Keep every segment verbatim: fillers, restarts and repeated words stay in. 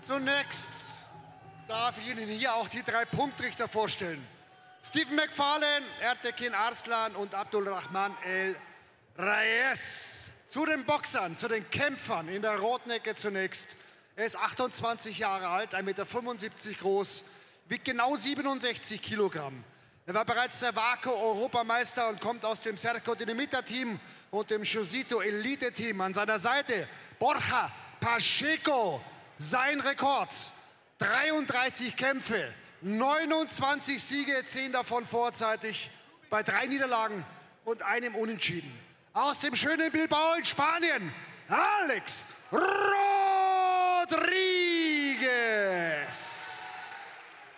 Zunächst darf ich Ihnen hier auch die drei Punktrichter vorstellen. Stephen McFarlane, Ertekin Arslan und Abdulrahman El Reyes. Zu den Boxern, zu den Kämpfern in der roten Ecke zunächst. Er ist achtundzwanzig Jahre alt, ein Meter fünfundsiebzig groß, wiegt genau siebenundsechzig Kilogramm. Er war bereits der WAKO-Europameister und kommt aus dem Cerco Dinamita-Team und dem Jiu-Jitsu Elite-Team. An seiner Seite Borja Pacheco. Sein Rekord, dreiunddreißig Kämpfe, neunundzwanzig Siege, zehn davon vorzeitig, bei drei Niederlagen und einem Unentschieden. Aus dem schönen Bilbao in Spanien, Alex Rodriguez.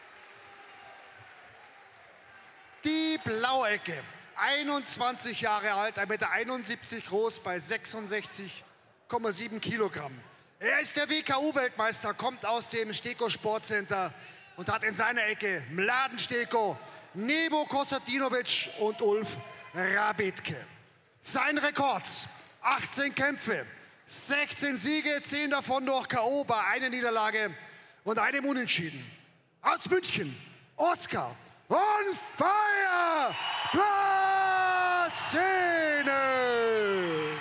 Die Blauecke, einundzwanzig Jahre alt, ein Meter einundsiebzig groß, bei sechsundsechzig Komma sieben Kilogramm. Er ist der W K U-Weltmeister, kommt aus dem Steko Sportcenter und hat in seiner Ecke Mladen Steko, Nebo Kostadinovic und Ulf Rabitke. Sein Rekord, achtzehn Kämpfe, sechzehn Siege, zehn davon durch K O bei einer Niederlage und einem Unentschieden. Aus München, Oscar on fire, Blasene!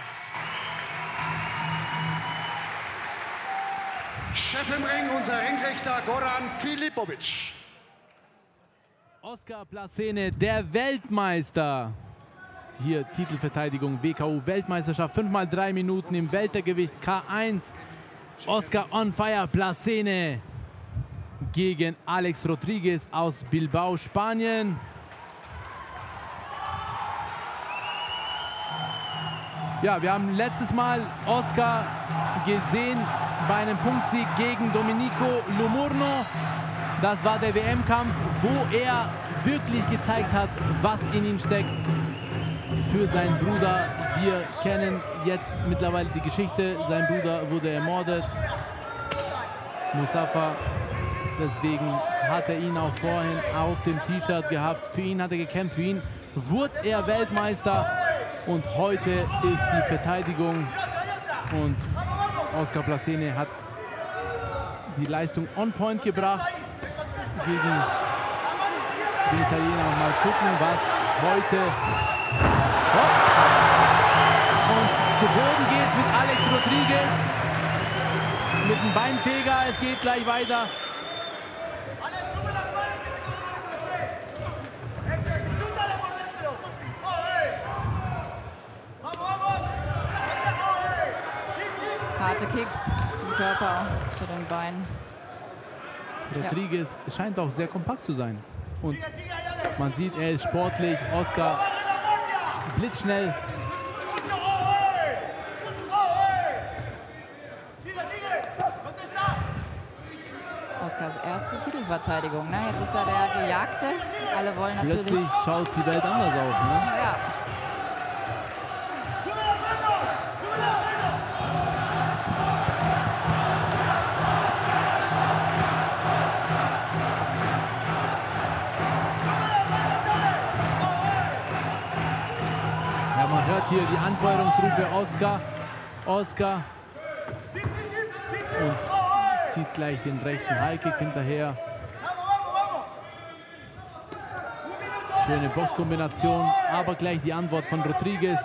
Chef im Ring, unser Ringrichter Goran Filipovic. Oscar Blasene, der Weltmeister. Hier Titelverteidigung, W K U-Weltmeisterschaft, fünf mal drei Minuten im Weltergewicht K eins. Oscar on fire Blasene gegen Alex Rodriguez aus Bilbao, Spanien. Ja, wir haben letztes Mal Oscar gesehen bei einem Punktsieg gegen Domenico Lumurno. Das war der W M-Kampf, wo er wirklich gezeigt hat, was in ihm steckt. Für seinen Bruder. Wir kennen jetzt mittlerweile die Geschichte. Sein Bruder wurde ermordet. Mustafa. Deswegen hat er ihn auch vorhin auf dem T-Shirt gehabt. Für ihn hat er gekämpft. Für ihn wurde er Weltmeister. Und heute ist die Verteidigung. Und Oscar Blasene hat die Leistung on point gebracht gegen den Italiener. Mal gucken, was heute... Und zu Boden geht mit Alex Rodriguez. Mit dem Beinfeger. Es geht gleich weiter. Harte Kicks zum Körper, zu den Beinen. Rodriguez ja. scheint auch sehr kompakt zu sein. Und man sieht, er ist sportlich. Oscar blitzschnell. Oscars erste Titelverteidigung. Ne? Jetzt ist er der Gejagte. Alle wollen natürlich... Plötzlich schaut die Welt anders aus. Ne? Ja. Man hört hier die Anfeuerungsrufe Oscar. Oscar. Und zieht gleich den rechten Highkick hinterher. Schöne Boxkombination, aber gleich die Antwort von Rodriguez.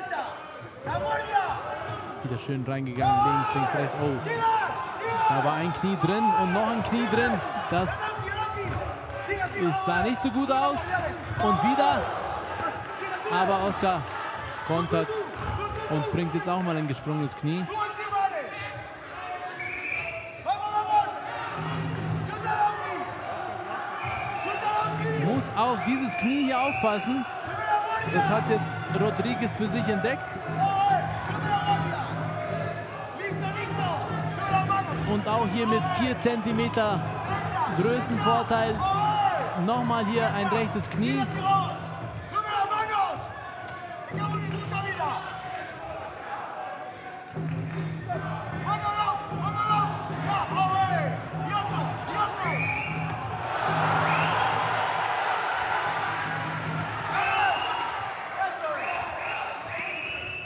Wieder schön reingegangen, links, links, rechts. Oh, da war ein Knie drin und noch ein Knie drin. Das ist, sah nicht so gut aus. Und wieder. Aber Oscar kontert und bringt jetzt auch mal ein gesprungenes Knie. Muss auf dieses Knie hier aufpassen. Das hat jetzt Rodriguez für sich entdeckt. Und auch hier mit vier Zentimeter Größenvorteil. Nochmal hier ein rechtes Knie.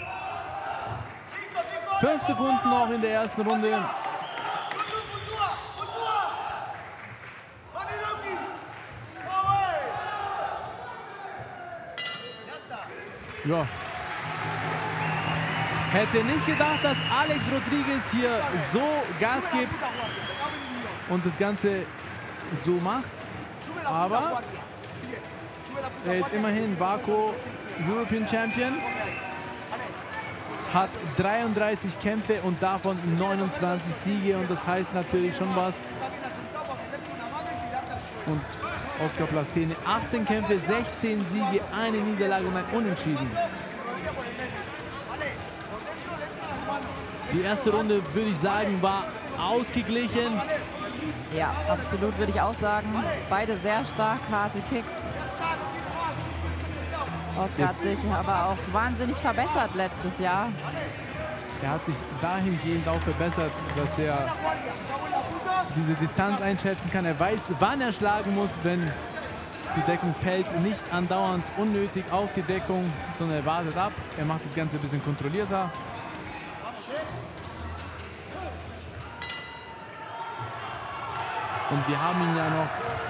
Fünf Sekunden noch in der ersten Runde. Ja. Hätte nicht gedacht, dass Alex Rodriguez hier so Gas gibt und das Ganze so macht. Aber er ist immerhin Waco European Champion. Hat dreiunddreißig Kämpfe und davon neunundzwanzig Siege. Und das heißt natürlich schon was. Und Oscar Placene, achtzehn Kämpfe, sechzehn Siege, eine Niederlage und ein Unentschieden. Die erste Runde, würde ich sagen, war ausgeglichen. Ja, absolut, würde ich auch sagen. Beide sehr stark, harte Kicks. Oscar hat sich aber auch wahnsinnig verbessert letztes Jahr. Er hat sich dahingehend auch verbessert, dass er diese Distanz einschätzen kann. Er weiß, wann er schlagen muss, wenn die Deckung fällt. Nicht andauernd unnötig auf die Deckung, sondern er wartet ab. Er macht das Ganze ein bisschen kontrollierter. Und wir haben ihn ja noch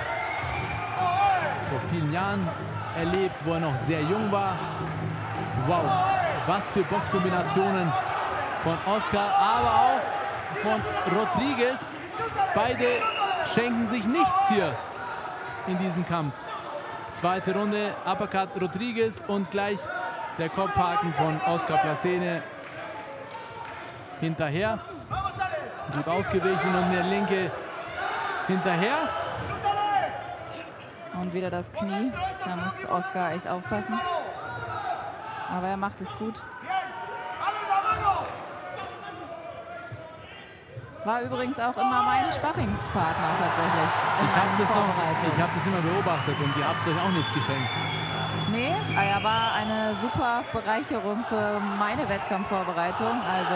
vor vielen Jahren erlebt, wo er noch sehr jung war. Wow, was für Boxkombinationen von Oscar, aber auch von Rodriguez. Beide schenken sich nichts hier in diesem Kampf. Zweite Runde, Uppercut Rodriguez und gleich der Kopfhaken von Oscar Placene hinterher. Gut ausgewichen und der linke hinterher. Und wieder das Knie. Da muss Oscar echt aufpassen. Aber er macht es gut. War übrigens auch immer mein Sparringspartner tatsächlich. Ich habe das, hab das immer beobachtet und ihr habt euch auch nichts geschenkt. Nee, er war eine super Bereicherung für meine Wettkampfvorbereitung. Also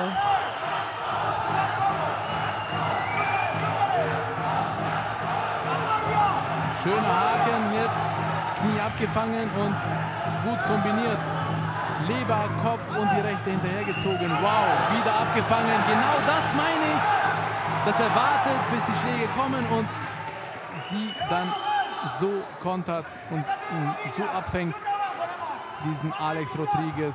schöner Haken, jetzt Knie abgefangen und gut kombiniert. Leber, Kopf und die rechte hinterhergezogen. Wow, wieder abgefangen. Genau das meine ich. Dass er wartet, bis die Schläge kommen und sie dann so kontert und ihn so abfängt, diesen Alex Rodriguez,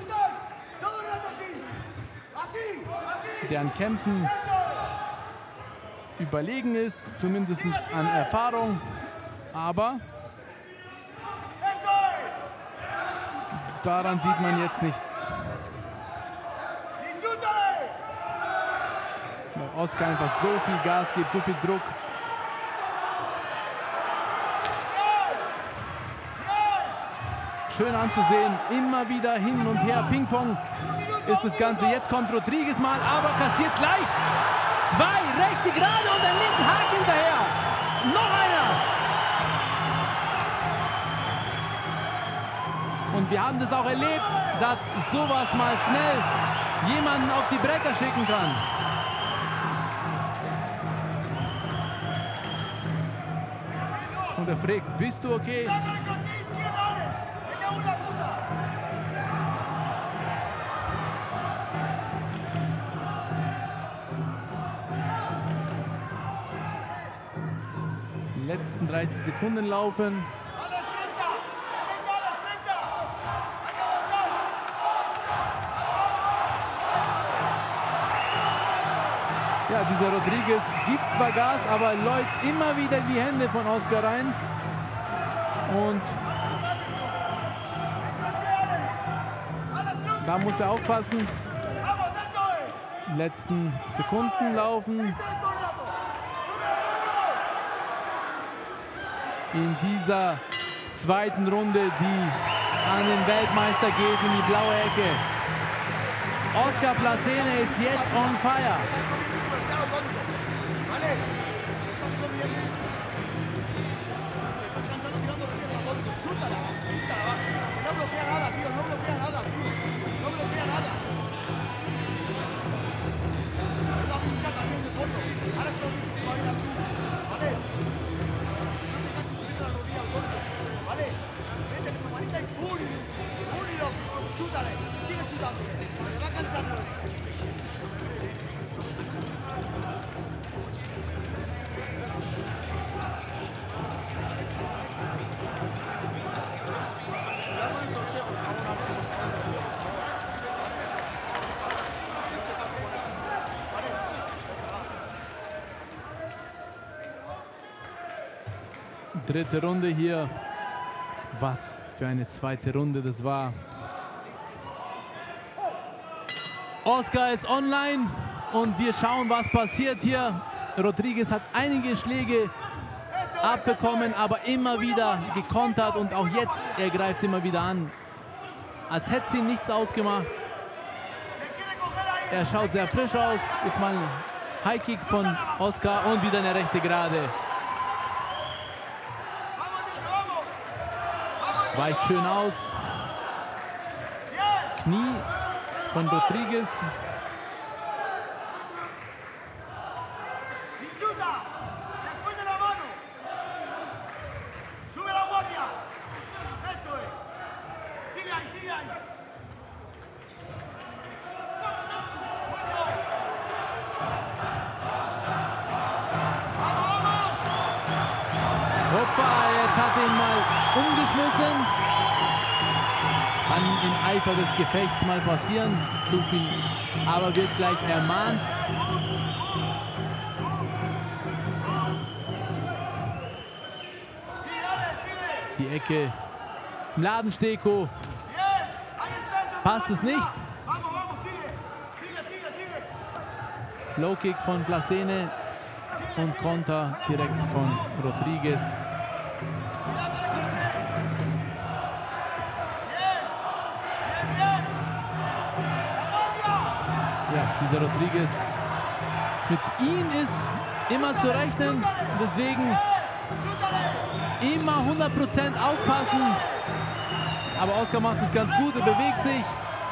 der an Kämpfen überlegen ist, zumindest an Erfahrung, aber daran sieht man jetzt nichts. Weil Oscar einfach so viel Gas gibt, so viel Druck. Schön anzusehen, immer wieder hin und her, Ping-Pong ist das Ganze. Jetzt kommt Rodriguez mal, aber kassiert gleich zwei rechte gerade und einen linken Haken hinterher. Noch einer. Und wir haben das auch erlebt, dass sowas mal schnell jemanden auf die Bretter schicken kann. Und er fragt, bist du okay? Die letzten dreißig Sekunden laufen. Ja, dieser Rodriguez gibt zwar Gas, aber läuft immer wieder in die Hände von Oscar rein. Und da muss er aufpassen. Die letzten Sekunden laufen. In dieser zweiten Runde, die an den Weltmeister geht, in die blaue Ecke. Oscar Placene ist jetzt on fire. Dritte Runde hier. Was für eine zweite Runde das war. Oscar ist online und wir schauen, was passiert hier. Rodriguez hat einige Schläge abbekommen, aber immer wieder gekontert und auch jetzt, er greift immer wieder an. Als hätte es ihm nichts ausgemacht. Er schaut sehr frisch aus. Jetzt mal ein High-Kick von Oscar und wieder eine rechte Gerade. Weicht schön aus. Knie von Rodriguez. Kann im Eifer des Gefechts mal passieren, zu viel, aber wird gleich ermahnt. Die Ecke, Mladensteko, passt es nicht. Low-Kick von Blasene und Konter direkt von Rodriguez. Ja, dieser Rodriguez, mit ihm ist immer zu rechnen, deswegen immer hundert Prozent aufpassen. Aber Oscar macht es ganz gut, er bewegt sich.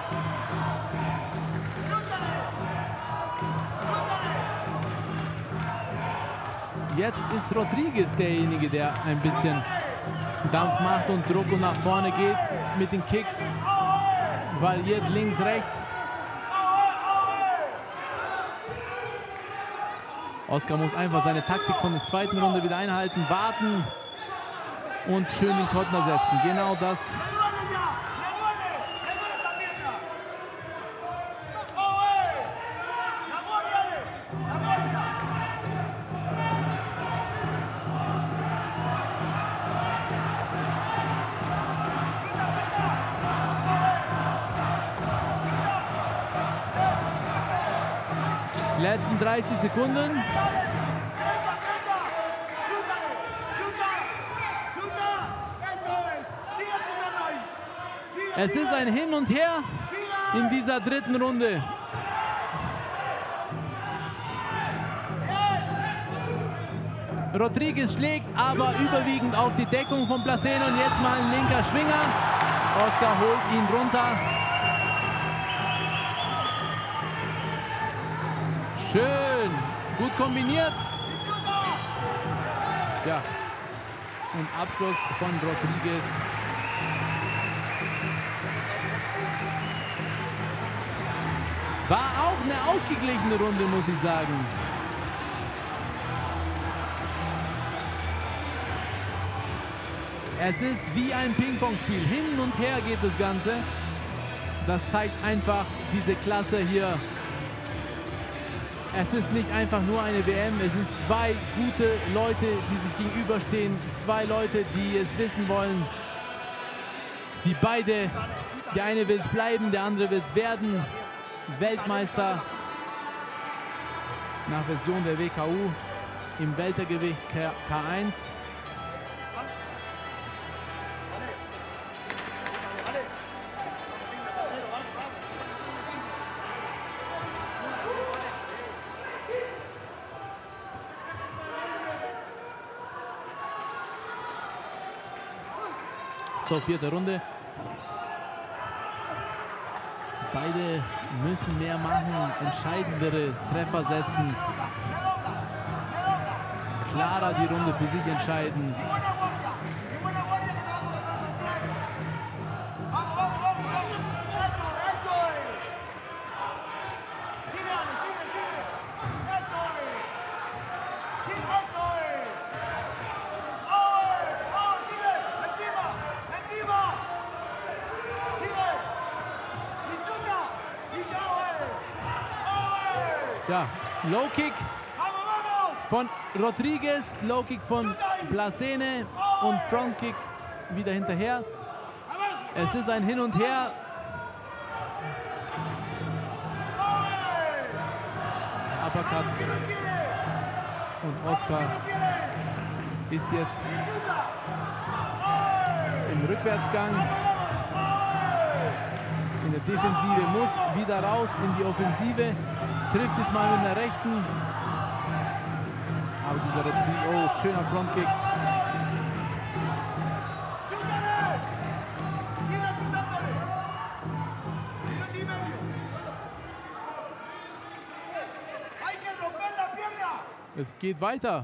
Jetzt ist Rodriguez derjenige, der ein bisschen Dampf macht und Druck und nach vorne geht mit den Kicks. Variiert links, rechts. Oscar muss einfach seine Taktik von der zweiten Runde wieder einhalten, warten und schön den Kontner setzen. Genau das. Letzten dreißig Sekunden. Es ist ein Hin und Her in dieser dritten Runde. Rodriguez schlägt aber überwiegend auf die Deckung von Blasene und jetzt mal ein linker Schwinger. Oscar holt ihn runter. Schön, gut kombiniert. Ja, und Abschluss von Rodriguez. War auch eine ausgeglichene Runde, muss ich sagen. Es ist wie ein Ping-Pong-Spiel. Hin und her geht das Ganze. Das zeigt einfach diese Klasse hier. Es ist nicht einfach nur eine W M, es sind zwei gute Leute, die sich gegenüberstehen. Zwei Leute, die es wissen wollen. Die beide, der eine will es bleiben, der andere will es werden. Weltmeister nach Version der W K U im Weltergewicht K eins. So, vierte Runde. Beide müssen mehr machen, entscheidendere Treffer setzen. Klarer die Runde für sich entscheiden. Ja, Low Kick von Rodriguez, Low Kick von Blasene und Front Kick wieder hinterher. Es ist ein Hin und Her. Uppercut. Und Oscar ist jetzt im Rückwärtsgang. In der Defensive, muss wieder raus in die Offensive. Trifft es mal mit der rechten. Aber dieser Rodriguez, oh, schöner Frontkick. Es geht weiter.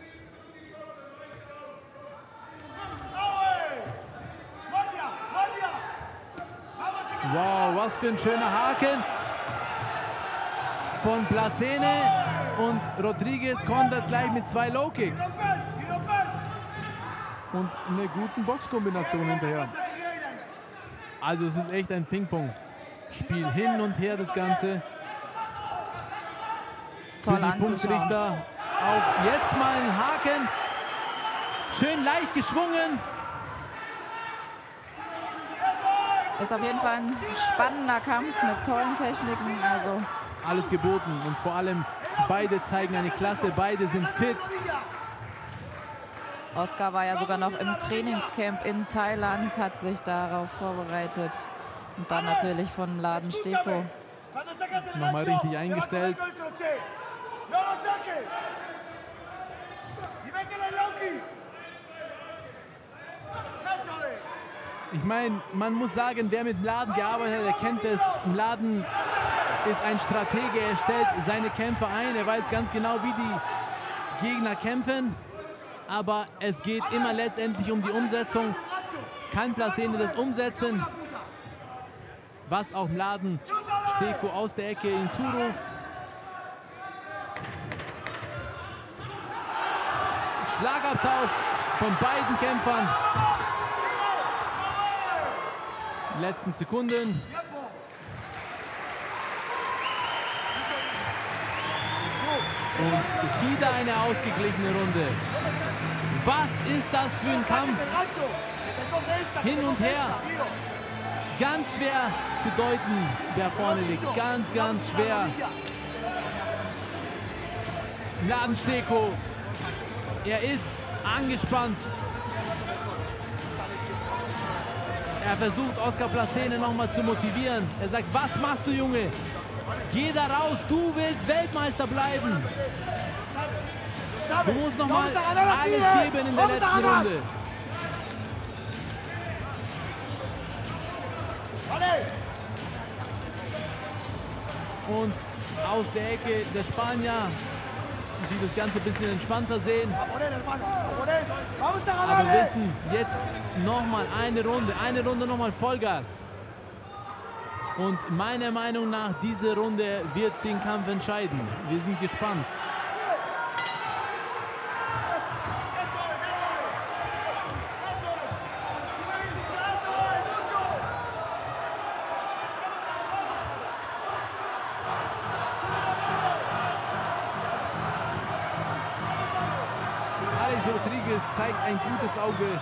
Wow, was für ein schöner Haken von Blasene, und Rodriguez kontert gleich mit zwei Low Kicks und einer guten Boxkombination hinterher. Also es ist echt ein Ping-Pong-Spiel, hin und her das Ganze. Für Toll die anzuschauen. Punktrichter auch jetzt mal ein Haken, schön leicht geschwungen. Ist auf jeden Fall ein spannender Kampf mit tollen Techniken. Also Alles geboten und vor allem beide zeigen eine Klasse, beide sind fit. Oscar war ja sogar noch im Trainingscamp in Thailand, hat sich darauf vorbereitet. Und dann natürlich von Mladen Steko. Nochmal richtig eingestellt. Ich meine, man muss sagen, wer mit Mladen gearbeitet hat, der kennt es. Mladen ist ein Stratege, er stellt seine Kämpfer ein, er weiß ganz genau, wie die Gegner kämpfen. Aber es geht immer letztendlich um die Umsetzung. Kann Blasene das umsetzen, was auch Mladen Steko aus der Ecke ihn zuruft. Schlagabtausch von beiden Kämpfern. Letzten Sekunden. Und wieder eine ausgeglichene Runde. Was ist das für ein Kampf? Hin und her. Ganz schwer zu deuten, wer vorne liegt. Ganz, ganz schwer. Mladen Steko. Er ist angespannt. Er versucht, Oscar Blasene noch mal zu motivieren. Er sagt, was machst du, Junge? Geh da raus, du willst Weltmeister bleiben. Du musst noch mal alles geben in der letzten Runde. Und aus der Ecke der Spanier, die das Ganze ein bisschen entspannter sehen, aber wissen, jetzt nochmal eine Runde, eine Runde nochmal Vollgas. Und meiner Meinung nach, diese Runde wird den Kampf entscheiden. Wir sind gespannt. Alex Rodriguez zeigt ein gutes Auge.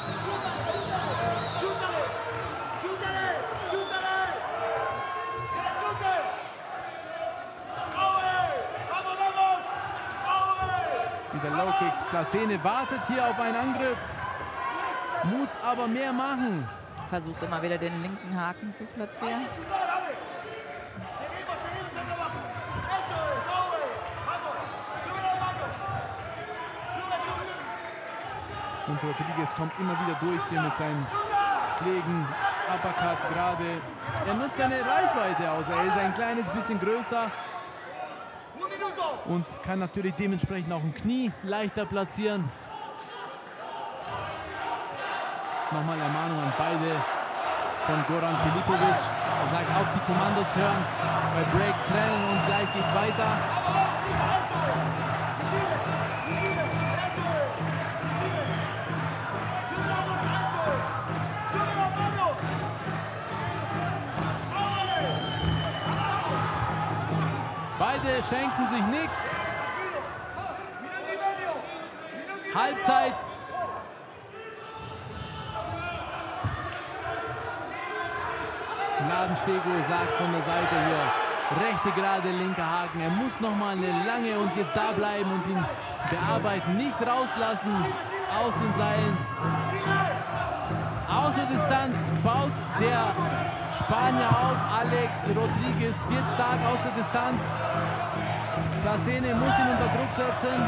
Wieder Low Kicks. Blasene wartet hier auf einen Angriff, muss aber mehr machen. Versucht immer wieder den linken Haken zu platzieren. Und Rodriguez kommt immer wieder durch hier mit seinen Schlägen. Uppercut gerade. Er nutzt seine Reichweite aus. Er ist ein kleines bisschen größer und kann natürlich dementsprechend auch ein Knie leichter platzieren. Nochmal Ermahnung an beide von Goran Filipovic. Er sagt, auf die Kommandos hören, bei Break trennen und gleich geht's weiter. Beide schenken sich nichts. Halbzeit. Ladenstego sagt von der Seite hier, rechte gerade, linker Haken. Er muss noch mal eine lange und jetzt da bleiben und ihn bearbeiten. Nicht rauslassen aus den Seilen. Aus der Distanz baut der Spanier auf. Alex Rodriguez wird stark aus der Distanz. Placene muss ihn unter Druck setzen.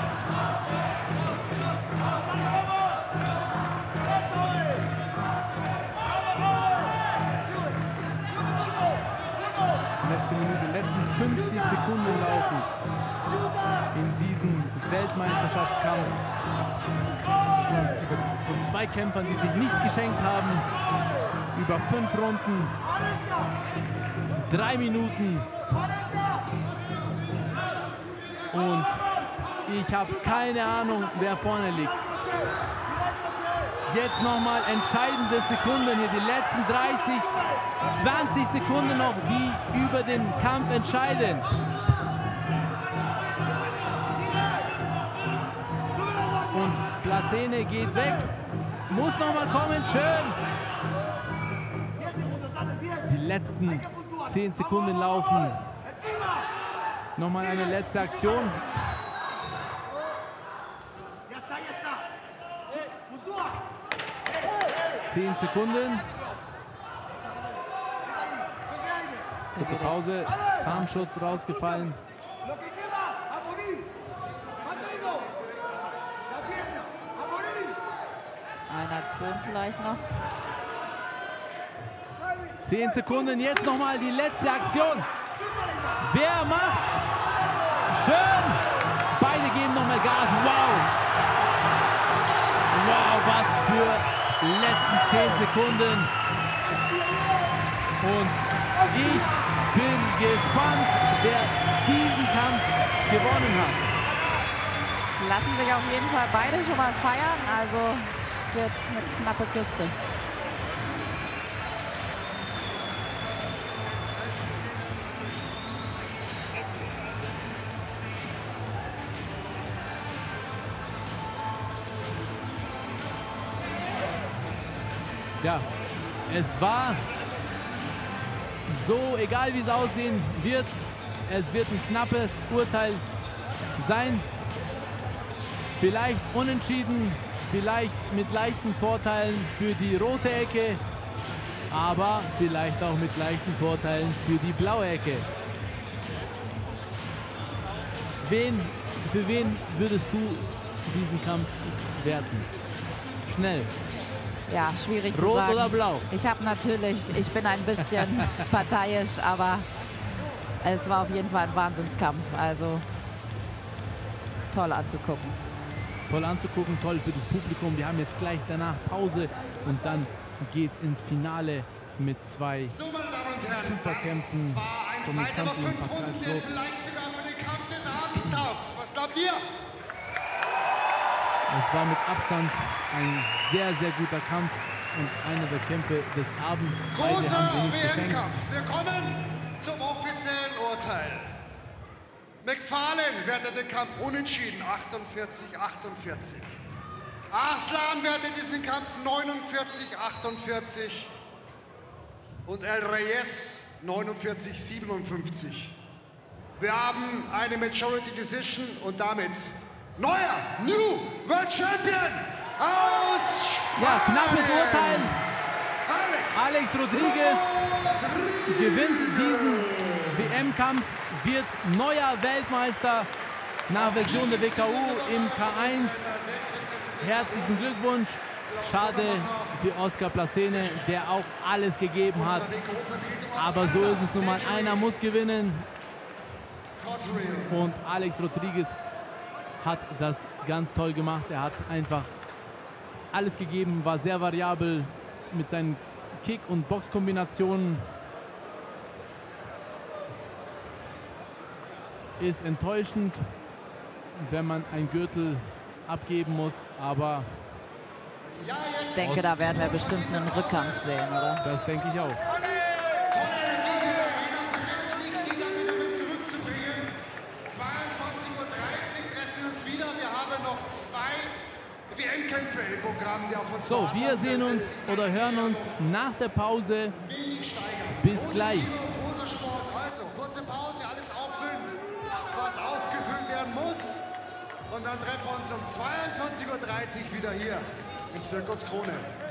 Letzte Minute, letzten fünfzig Sekunden laufen in diesem Weltmeisterschaftskampf. Von zwei Kämpfern, die sich nichts geschenkt haben. Über fünf Runden. Drei Minuten. Und ich habe keine Ahnung, wer vorne liegt. Jetzt nochmal entscheidende Sekunden hier, die letzten dreißig, zwanzig Sekunden noch, die über den Kampf entscheiden. Und Placene geht weg, muss nochmal kommen, schön. Die letzten zehn Sekunden laufen. Nochmal eine letzte Aktion. Zehn Sekunden. Kurze Pause. Zahnschutz rausgefallen. Eine Aktion vielleicht noch. Zehn Sekunden. Jetzt nochmal die letzte Aktion. Wer macht's? Schön. Beide geben nochmal Gas. Wow. Wow, was für letzten zehn Sekunden. Und ich bin gespannt, wer diesen Kampf gewonnen hat. Es lassen sich auf jeden Fall beide schon mal feiern. Also es wird eine knappe Kiste. Ja, es war so, egal wie es aussehen wird, es wird ein knappes Urteil sein. Vielleicht unentschieden, vielleicht mit leichten Vorteilen für die rote Ecke, aber vielleicht auch mit leichten Vorteilen für die blaue Ecke. Wen, für wen würdest du diesen Kampf werten? Schnell. Ja, schwierig zu Rot sagen. oder blau? Ich habe natürlich, ich bin ein bisschen parteiisch, aber es war auf jeden Fall ein Wahnsinnskampf. Also toll anzugucken. Toll anzugucken, toll für das Publikum. Wir haben jetzt gleich danach Pause und dann geht's ins Finale mit zwei So, meine Damen und Herren, Superkämpfen. das war ein Tommy Fight, aber Kampf und fünf Pascal Runden, der Schroth. vielleicht sogar für den Kampf des Abends taugt. Was glaubt ihr? Es war mit Abstand ein sehr, sehr guter Kampf und einer der Kämpfe des Abends. Beide haben Großer wir nichts W geschenkt. M-Kampf. Wir kommen zum offiziellen Urteil. McFarlane wertet den Kampf unentschieden, achtundvierzig achtundvierzig. Arslan wertet diesen Kampf neunundvierzig achtundvierzig. Und El Reyes neunundvierzig siebenundfünfzig. Wir haben eine Majority Decision und damit neuer New World Champion aus Spanien. Ja, knappes Urteil. Alex, Alex Rodriguez gewinnt diesen W M-Kampf, wird neuer Weltmeister nach Version der W K U im K eins. Herzlichen Glückwunsch. Schade für Oscar Placene, der auch alles gegeben hat. Aber so ist es nun mal. Einer muss gewinnen. Und Alex Rodriguez hat das ganz toll gemacht. Er hat einfach alles gegeben, war sehr variabel mit seinen Kick- und Boxkombinationen. Ist enttäuschend, wenn man einen Gürtel abgeben muss, aber Ich denke, da werden wir bestimmt einen Rückkampf sehen, oder? das denke ich auch. zweiundzwanzig Uhr dreißig treffen wir uns wieder. Wir haben noch zwei W M-Kämpfe im Programm, die auf uns So, warten. wir sehen uns oder hören uns nach der Pause. Bis gleich. Großer Sport, also kurze Pause, alles auffüllen, was aufgefüllt werden muss. Und dann treffen wir uns um zweiundzwanzig Uhr dreißig wieder hier im Zirkus Krone.